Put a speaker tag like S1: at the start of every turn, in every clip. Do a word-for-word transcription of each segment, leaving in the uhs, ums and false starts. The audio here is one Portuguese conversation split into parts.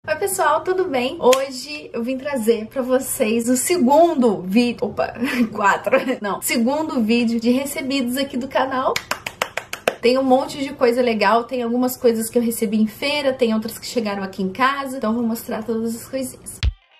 S1: Oi pessoal, tudo bem? Hoje eu vim trazer pra vocês o segundo vídeo, opa, quatro, não, segundo vídeo de recebidos aqui do canal. Tem um monte de coisa legal, tem algumas coisas que eu recebi em feira, tem outras que chegaram aqui em casa, então eu vou mostrar todas as coisinhas.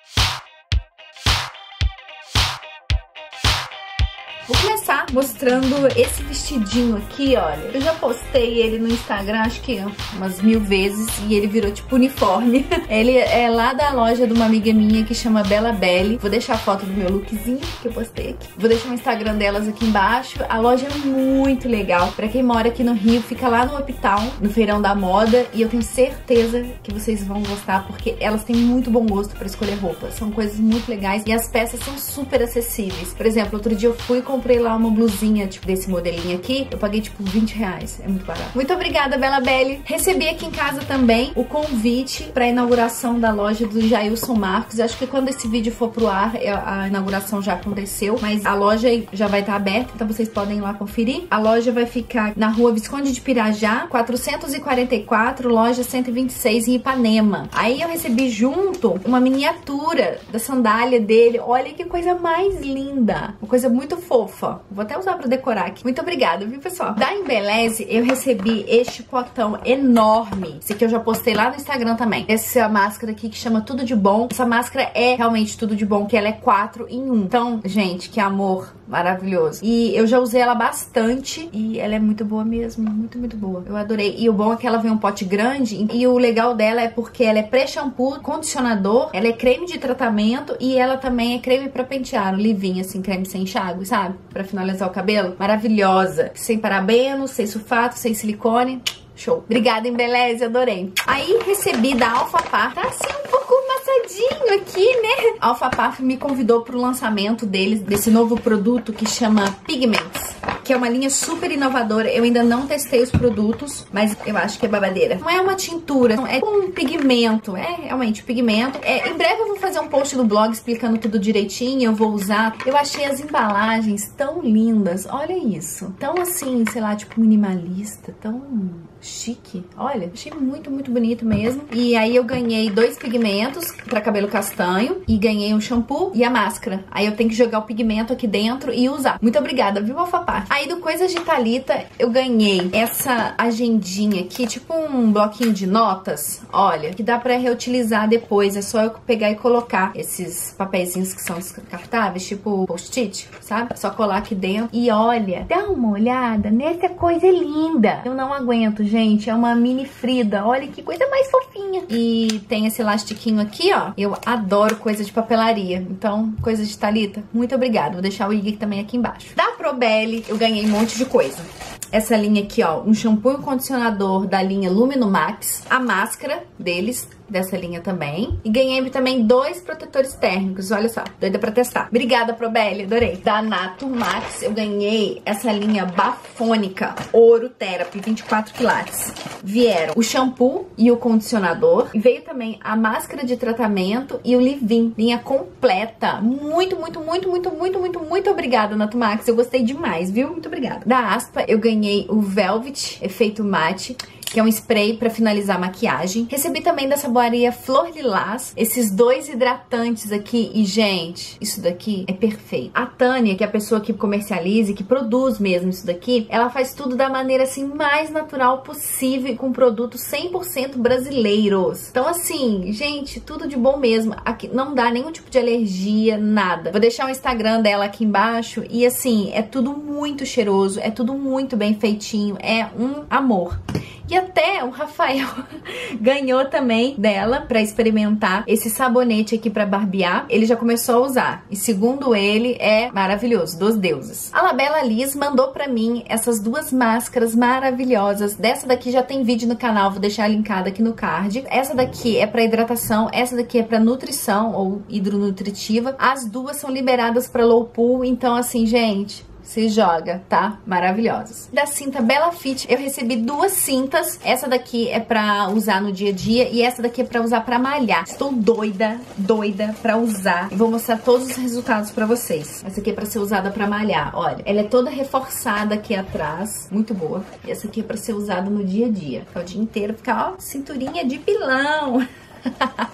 S1: Vou começar mostrando esse vestidinho aqui, olha. Eu já postei ele no Instagram, acho que umas mil vezes, e ele virou tipo uniforme. Ele é lá da loja de uma amiga minha que chama Bela Belly. Vou deixar a foto do meu lookzinho que eu postei aqui. Vou deixar o Instagram delas aqui embaixo. A loja é muito legal. Pra quem mora aqui no Rio, fica lá no Uptown, no Feirão da Moda. E eu tenho certeza que vocês vão gostar, porque elas têm muito bom gosto pra escolher roupas. São coisas muito legais e as peças são super acessíveis. Por exemplo, outro dia eu fui e comprei lá uma blusinha, tipo, desse modelinho aqui. Eu paguei, tipo, vinte reais. É muito barato. Muito obrigada, Bela Belly. Recebi aqui em casa também o convite pra inauguração da loja do Jailson Marcos. Eu acho que quando esse vídeo for pro ar, a inauguração já aconteceu, mas a loja já vai estar aberta, então vocês podem ir lá conferir. A loja vai ficar na rua Visconde de Pirajá, quatrocentos e quarenta e quatro, loja cento e vinte e seis, em Ipanema. Aí eu recebi junto uma miniatura da sandália dele. Olha que coisa mais linda. Uma coisa muito fofa. Vou até usar pra decorar aqui. Muito obrigada, viu, pessoal? Da Embeleze, eu recebi este potão enorme. Esse aqui eu já postei lá no Instagram também. Essa máscara aqui que chama Tudo de Bom. Essa máscara é realmente tudo de bom, que ela é quatro em um. Então, gente, que amor maravilhoso. E eu já usei ela bastante e ela é muito boa mesmo. Muito, muito boa. Eu adorei. E o bom é que ela vem um pote grande e o legal dela é porque ela é pré-shampoo, condicionador, ela é creme de tratamento e ela também é creme pra pentear. Livinho, assim, creme sem enxágue, sabe? Pra finalizar o cabelo. Maravilhosa. Sem parabeno, sem sulfato, sem silicone. Show. Obrigada, Embeleze, adorei. Aí recebi da Alpha Parf. Tá assim um pouco amassadinho aqui, né? A Alpha Parf me convidou pro lançamento deles, desse novo produto que chama Pigments, que é uma linha super inovadora. Eu ainda não testei os produtos, mas eu acho que é babadeira. Não é uma tintura, é um pigmento. É realmente pigmento. É, em breve eu vou fazer um post no blog explicando tudo direitinho. Eu vou usar. Eu achei as embalagens tão lindas. Olha isso. Tão assim, sei lá, tipo minimalista. Tão chique. Olha, achei muito, muito bonito mesmo. E aí eu ganhei dois pigmentos pra cabelo castanho. E ganhei um shampoo e a máscara. Aí eu tenho que jogar o pigmento aqui dentro e usar. Muito obrigada, viu, Alpha Parf? Aí do Coisas de Thalita eu ganhei essa agendinha aqui, tipo um bloquinho de notas, olha, que dá pra reutilizar depois. É só eu pegar e colocar esses papeizinhos que são descartáveis, tipo post-it, sabe? Só colar aqui dentro. E olha, dá uma olhada nessa coisa linda. Eu não aguento, gente. É uma mini Frida. Olha que coisa mais fofinha. E tem esse elastiquinho aqui, ó. Eu adoro coisa de papelaria. Então, Coisas de Thalita, muito obrigada. Vou deixar o link também aqui embaixo. Da Probelli, eu ganhei um monte de coisa. Essa linha aqui, ó, um shampoo e um condicionador da linha Lumino Max, a máscara deles, dessa linha também. E ganhei também dois protetores térmicos, olha só, doida pra testar. Obrigada, Probelli, adorei. Da Nato Max, eu ganhei essa linha bafônica Ouro Therapy, vinte e quatro quilates. Vieram o shampoo e o condicionador. E veio também a máscara de tratamento e o leave-in, linha completa. Muito, muito, muito, muito, muito, muito, muito obrigada, Nato Max. Eu gostei demais, viu? Muito obrigada. Da Aspa, eu ganhei o Velvet Efeito Mate, que é um spray pra finalizar a maquiagem. Recebi também da Saboaria Flor Lilás esses dois hidratantes aqui. E, gente, isso daqui é perfeito. A Tânia, que é a pessoa que comercializa e que produz mesmo isso daqui, ela faz tudo da maneira, assim, mais natural possível, com produtos cem por cento brasileiros. Então, assim, gente, tudo de bom mesmo. Aqui não dá nenhum tipo de alergia, nada. Vou deixar o Instagram dela aqui embaixo. E, assim, é tudo muito cheiroso, é tudo muito bem feitinho. É um amor. E até o Rafael ganhou também dela pra experimentar esse sabonete aqui pra barbear. Ele já começou a usar. E segundo ele, é maravilhoso, dos deuses. A Labella Liz mandou pra mim essas duas máscaras maravilhosas. Dessa daqui já tem vídeo no canal, vou deixar linkada aqui no card. Essa daqui é pra hidratação, essa daqui é pra nutrição ou hidronutritiva. As duas são liberadas pra low pool, então assim, gente, se joga, tá? Maravilhosas. Da cinta Bella Fit, eu recebi duas cintas. Essa daqui é pra usar no dia a dia e essa daqui é pra usar pra malhar. Estou doida, doida pra usar. E vou mostrar todos os resultados pra vocês. Essa aqui é pra ser usada pra malhar, olha. Ela é toda reforçada aqui atrás, muito boa. E essa aqui é pra ser usada no dia a dia. Ficar o dia inteiro, ficar, ó, cinturinha de pilão.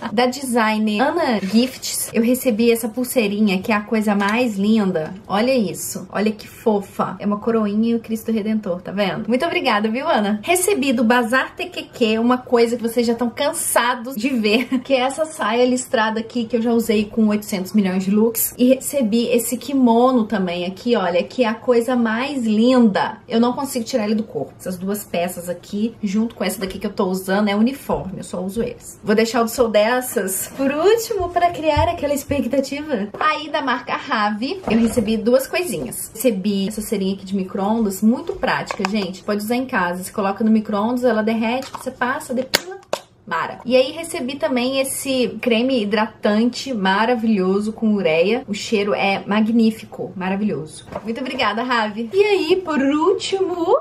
S1: da designer Ana Gifts, eu recebi essa pulseirinha, que é a coisa mais linda. Olha isso. Olha que fofa. É uma coroinha e o Cristo Redentor, tá vendo? Muito obrigada, viu, Ana? Recebi do Bazar T Q Q uma coisa que vocês já estão cansados de ver, que é essa saia listrada aqui, que eu já usei com oitocentos milhões de looks. E recebi esse kimono também aqui, olha, que é a coisa mais linda. Eu não consigo tirar ele do corpo. Essas duas peças aqui, junto com essa daqui que eu tô usando, é uniforme. Eu só uso eles. Vou deixar o do Sou Dessas por último, para criar aquela expectativa. Aí, da marca Ravi, eu recebi duas coisinhas. Recebi essa cerinha aqui de micro-ondas, muito prática, gente. Pode usar em casa. Você coloca no micro-ondas, ela derrete, você passa, depila. Mara. E aí recebi também esse creme hidratante maravilhoso com ureia. O cheiro é magnífico, maravilhoso. Muito obrigada, Ravi. E aí, por último...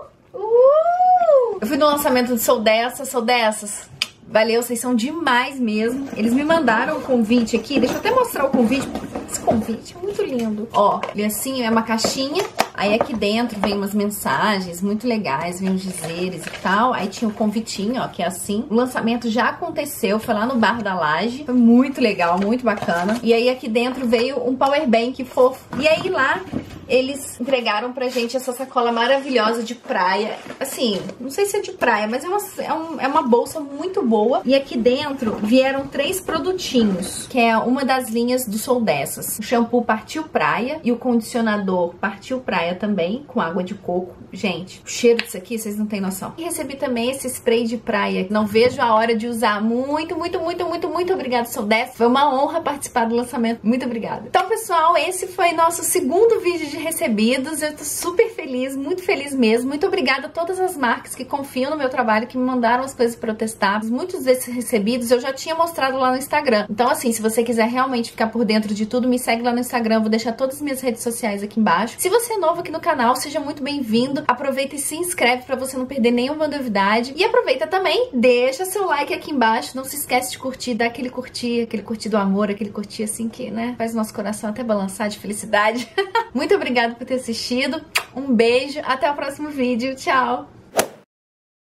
S1: Uh! Eu fui no lançamento do Sou Dessas, Sou Dessas. Valeu, vocês são demais mesmo. Eles me mandaram o convite aqui. Deixa eu até mostrar o convite. Esse convite é muito lindo. Ó, ele assim, é uma caixinha. Aí aqui dentro vem umas mensagens muito legais, vem uns dizeres e tal. Aí tinha o convitinho, ó, que é assim. O lançamento já aconteceu, foi lá no Bar da Laje. Foi muito legal, muito bacana. E aí aqui dentro veio um power bank fofo. E aí lá eles entregaram pra gente essa sacola maravilhosa de praia. Assim, não sei se é de praia, mas é uma, é, um, é uma bolsa muito boa. E aqui dentro vieram três produtinhos, que é uma das linhas do Sou Dessas. O shampoo Partiu Praia e o condicionador Partiu Praia também, com água de coco. Gente, o cheiro disso aqui, vocês não têm noção. E recebi também esse spray de praia. Não vejo a hora de usar. Muito, muito, muito, muito, muito obrigada, Sou Dessas. Foi uma honra participar do lançamento. Muito obrigada. Então, pessoal, esse foi nosso segundo vídeo de recebidos. Eu tô super feliz, muito feliz mesmo. Muito obrigada a todas as marcas que confiam no meu trabalho, que me mandaram as coisas para eu testar. Muitos desses recebidos eu já tinha mostrado lá no Instagram. Então, assim, se você quiser realmente ficar por dentro de tudo, me segue lá no Instagram. Eu vou deixar todas as minhas redes sociais aqui embaixo. Se você é novo aqui no canal, seja muito bem-vindo. Aproveita e se inscreve para você não perder nenhuma novidade. E aproveita também, deixa seu like aqui embaixo. Não se esquece de curtir, dá aquele curtir, aquele curtir do amor, aquele curtir assim que, né, faz o nosso coração até balançar de felicidade. Muito obrigada por ter assistido. Um beijo, até o próximo vídeo. Tchau!